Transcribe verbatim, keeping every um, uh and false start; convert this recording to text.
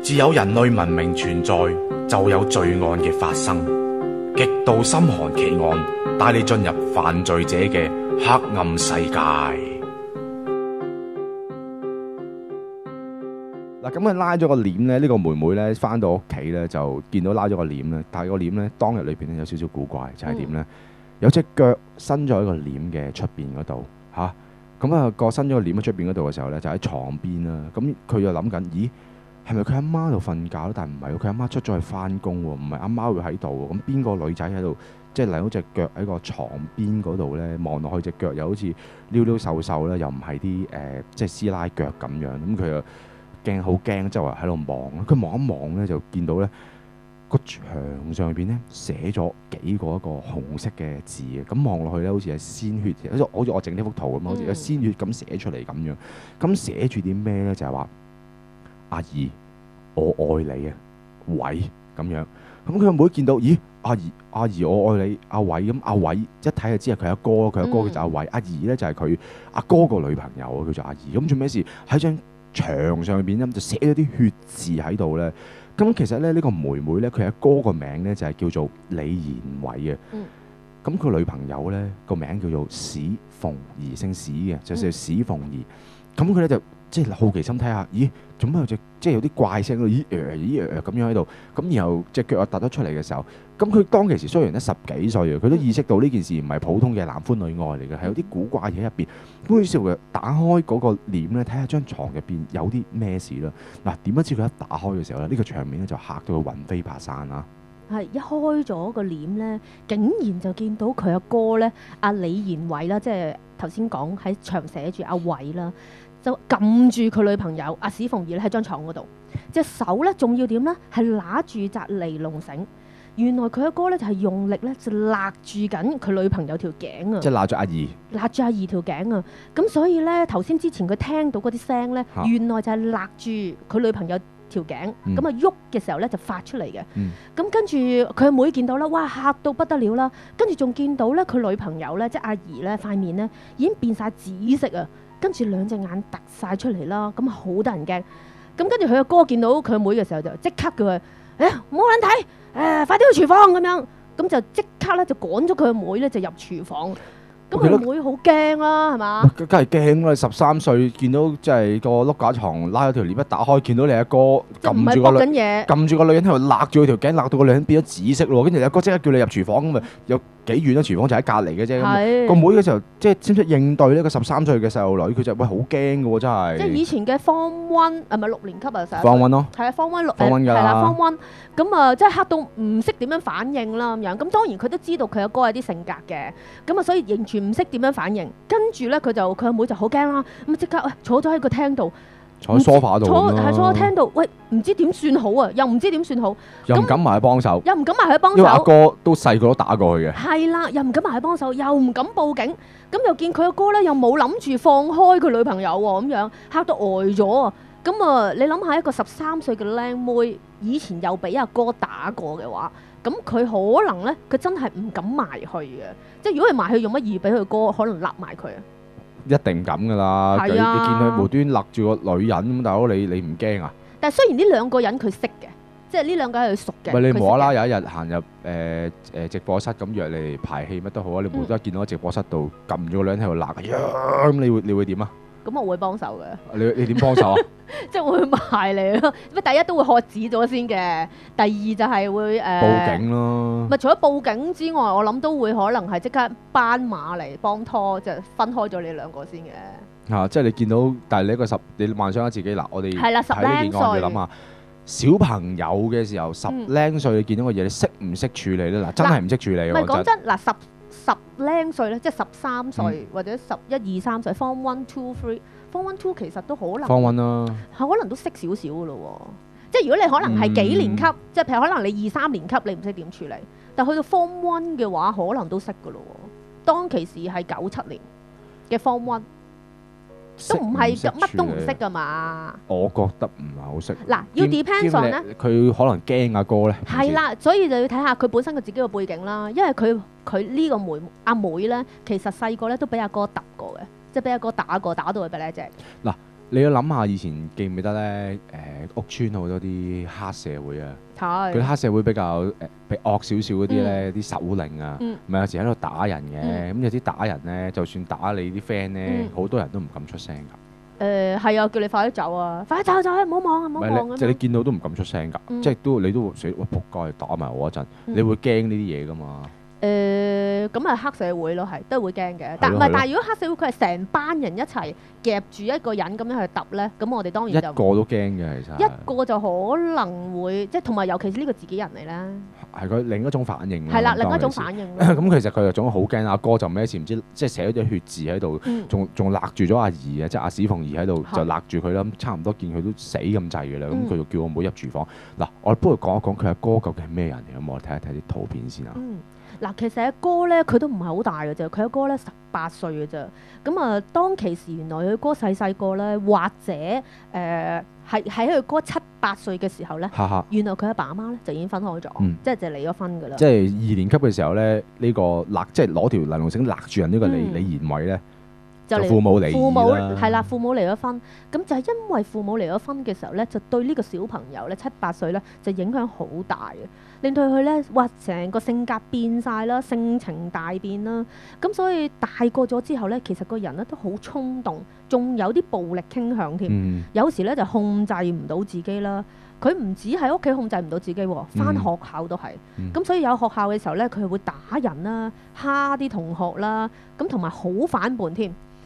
自有人類文明存在，就有罪案嘅發生。極度心寒奇案，帶你進入犯罪者嘅黑暗世界。 嗱，咁佢拉咗個簾咧，呢個妹妹咧翻到屋企咧就見到拉咗個簾咧，但係個簾咧當日裏邊咧有少少古怪，就係點咧？有隻腳伸咗喺個簾嘅出邊嗰度嚇，咁啊個伸咗個簾喺出邊嗰度嘅時候咧，就喺床邊啦。咁佢就諗緊，咦？係咪佢阿媽度瞓覺咧？但係唔係喎，佢阿媽出咗去翻工喎，唔係阿媽會喺度喎。咁邊個女仔喺度，即係嚟到隻腳喺個床邊嗰度咧，望落去隻腳又好似溜溜瘦瘦咧，又唔係啲誒即係師奶腳咁樣。咁佢又驚好驚，即係話喺度望。佢望一望咧，就見到咧個牆上邊咧寫咗幾個一個紅色嘅字嘅。咁望落去咧，好似係鮮血，好似好似我整呢幅圖咁，好似有鮮血咁寫出嚟咁樣。咁寫住啲咩咧？就係話，阿姨，我愛你啊，偉咁樣。咁佢阿妹見到，咦，阿姨阿姨我愛你，阿偉。咁阿偉一睇就知係佢阿哥，佢阿哥就阿偉。阿姨咧就係佢阿哥個女朋友啊，叫做阿姨。咁做咩事？喺張牆上邊咧就寫咗啲血字喺度咧。咁其實咧呢個妹妹咧，佢阿哥個名咧就係叫做李賢偉啊。咁佢女朋友咧個名叫做史鳳儀，姓史嘅，就叫史鳳儀。咁佢咧就即係好奇心睇下，咦，做咩有隻即係有啲怪聲咯？咦誒咦誒咁樣喺度，咁然後隻腳又突咗出嚟嘅時候，咁佢當其時雖然得十幾歲啊，佢都意識到呢件事唔係普通嘅男歡女愛嚟嘅，係有啲古怪嘢入邊。咁於是乎打開嗰個簾咧，睇下張床入邊有啲咩事啦。嗱，點不知佢一打開嘅時候咧，呢個場面咧就嚇到佢魂飛魄散啊！ 係一開咗個簾咧，竟然就見到佢阿哥咧，阿李賢偉啦，即係頭先講喺牆寫住阿偉啦，就撳住佢女朋友阿史鳳儀咧喺張床嗰度，隻手咧仲要點咧？係揦住紮尼龍繩。原來佢阿哥咧就係用力咧就勒住緊佢女朋友條頸啊！ 即係揦住阿姨， 勒住阿姨條頸啊！咁所以咧頭先之前佢聽到嗰啲聲咧，啊、原來就係勒住佢女朋友條頸，咁啊喐嘅時候咧就發出嚟嘅。咁、嗯、跟住佢阿妹見到啦，哇嚇到不得了啦！跟住仲見到咧佢女朋友咧，即係阿姨咧塊面咧已經變晒紫色啊！跟住兩隻眼突晒出嚟啦，咁好得人驚。咁跟住佢阿哥見到佢阿妹嘅時候就即刻叫佢，誒冇撚睇，誒、呃、快啲去廚房咁樣。咁就即刻咧就趕咗佢阿妹咧就入廚房。咁佢阿妹好驚啦，係嘛？ 梗係驚啦！十三歲見到即係個碌架床拉咗條簾一打開，見到你阿哥撳住個女，撳住個女人喺度勒住佢條頸，勒到個女人變咗紫色咯。跟住你阿哥即刻叫你入廚房，咁咪有幾遠啊？廚房就喺隔離嘅啫。個妹嘅時候即係識唔識應對呢個十三歲嘅細路女？佢就喂好驚嘅喎，真係。 即係以前嘅 Form One 係咪六年級啊？成日 Form One 咯， 係啊 Form One 六 Form One 㗎啦， 係啦 Form One。咁啊，即係嚇到唔識點樣反應啦咁樣。咁當然佢都知道佢阿哥有啲性格嘅，咁啊所以完全唔識點樣反應。跟住咧，佢就佢阿妹就好驚啦，咁即刻坐咗喺個廳度， 坐喺梳化度， 坐係坐喺廳度，喂，唔知點算好啊，又唔知點算好， 又唔敢埋去幫手， 又唔敢埋去幫手， 因為阿哥都細個都打過去嘅， 係啦，又唔敢埋去幫手，又唔敢報警，咁又見佢阿哥咧，又冇諗住放開佢女朋友喎，咁樣嚇到呆咗啊！咁啊，你諗下一個十三歲嘅靚妹，以前又俾阿哥打過嘅話，咁佢可能咧，佢真係唔敢埋去嘅。即係如果佢埋去，用乜嘢俾佢哥可能勒埋佢啊？ 一定咁㗎啦！你見佢無端勒住個女人咁，大佬你你唔驚啊？ 但係雖然呢兩個人佢識嘅，即係呢兩個係佢熟嘅。 喂，你無啦啦有一日行入誒誒直播室咁約你排戲乜都好啊！你無啦啦見到喺直播室度撳住個女人喺度勒，咁你會你會點啊？咁我會幫手嘅。 你你點幫手啊？ 即係會埋嚟咯。咁第一都會喝止咗先嘅，第二就係會誒、呃、 報警咯。 咪除咗報警之外，我諗都會可能係即刻班馬嚟幫拖，就分開咗你兩個先嘅。 嚇、啊！即係你見到，但係你一個十，你幻想下自己嗱，我哋係啦，十零歲， 你諗下小朋友嘅時候，十零歲你見到嘅嘢，你識唔識處理咧？嗱，真係唔識處理。 唔係講真，嗱十十零歲咧，即係十三歲或者十一二三歲 ，Form One、Two、Three。Form One Two 其實都可能 Form One 啦， 可能都識少少嘅咯喎。即係如果你可能係幾年級，嗯、即係譬如可能你二三年級你唔識點處理，但去到 Form One 嘅話，可能都識嘅咯喎。當其時係九七年嘅 Form One，都唔係乜都唔識㗎嘛。我覺得唔係好識。嗱，要 depends on 咧，佢可能驚阿哥咧。係啦，所以就要睇下佢本身佢自己嘅背景啦。因為佢佢呢個妹阿妹咧，其實細個咧都俾阿哥揼過嘅。即係俾阿哥打過，打到佢鼻咧隻。嗱， 你要諗下以前記唔記得咧？誒、屋村好多啲黑社會啊，嗰啲係黑社會比較誒比惡少少嗰啲咧，啲首領啊， 嗯咪有時喺度打人嘅。 嗯咁有啲打人咧，就算打你啲 friend 咧， 嗯好多人都唔敢出聲㗎。 誒係啊，叫你快啲走啊！快啲走走啊！唔好望啊！唔唔好望啊！ 係你即係你見到都唔敢出聲㗎， 嗯即係都你都會死，哇！仆街打埋我一陣， 嗯你會驚呢啲嘢㗎嘛？ 誒咁係黑社會咯，係都會驚嘅。但唔係， 係咯係咯但係如果黑社會佢係成班人一齊夾住一個人咁樣去揼咧，咁我哋當一然就個都驚嘅，其實一個就可能會即係同埋，尤其是呢個自己人嚟啦， 係佢另一種反應。 係啦，另一種應。 反應咯。 咁其實佢就總好驚，阿哥就孭住唔知即係寫咗啲血字喺度， 嗯仲仲勒住咗阿姨啊，即係阿史鳳儀喺度係就勒住佢啦，咁差唔多見佢都死咁滯嘅啦，咁嗯佢就叫我唔好入廚房。嗱，我不如講一講佢阿哥究竟係咩人嚟，咁我哋睇一睇啲圖片先啊。 嗯，嗱，其實阿哥咧佢都唔係好大嘅啫，佢阿哥咧十八歲嘅啫。咁啊，當其時原來佢哥細細個咧，或者誒係喺佢哥七八歲嘅時候咧， 哈哈， 原來佢阿爸阿媽咧就已經分開咗， 嗯即係就離咗婚㗎啦。 即係二年級嘅時候咧，呢個勒即係攞條尼龍繩勒住人呢個李嗯李賢偉咧， 就離就父母離父母異啦， 係啦，父母離咗婚，咁就係因為父母離咗婚嘅時候咧，就對呢個小朋友咧七八歲咧就影響好大嘅，令到佢咧哇成個性格變晒啦，性情大變啦，咁所以大個咗之後咧，其實個人咧都好衝動，仲有啲暴力傾向添， 嗯， 有時咧就控制唔到自己啦。佢唔止喺屋企控制唔到自己喎，翻學校都係。 嗯咁、所以有學校嘅時候咧，佢係會打人啦、蝦啲同學啦，咁同埋好反叛添。